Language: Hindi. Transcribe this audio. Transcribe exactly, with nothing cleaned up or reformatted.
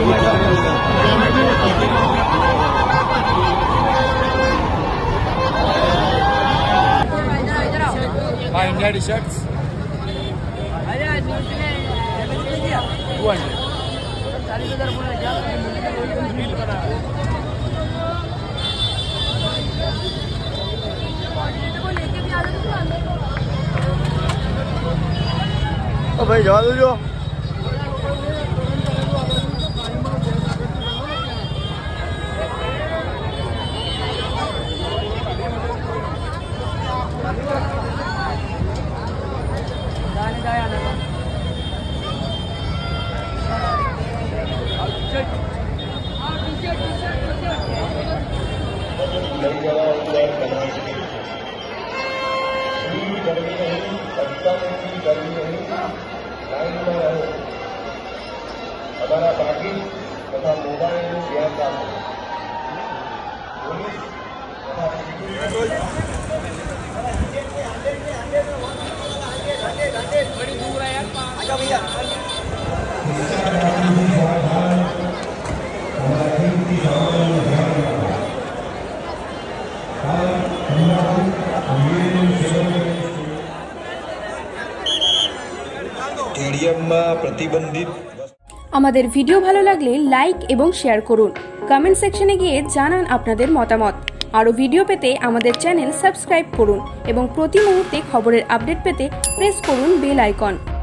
India t-shirts. two hundred. ओ भाई जवा दो जो हमारा बाकी तथा मोबाइल गैर बड़ी दूर है यार। आजा भैया। प्रतिबंधित আমাদের ভিডিও ভালো লাগলে লাইক এবং শেয়ার করুন। কমেন্ট সেকশনে গিয়ে জানান আপনাদের মতামত। আরও ভিডিও পেতে আমাদের চ্যানেল সাবস্ক্রাইব করুন এবং প্রতি মুহূর্তে খবরের আপডেট পেতে প্রেস করুন বেল আইকন।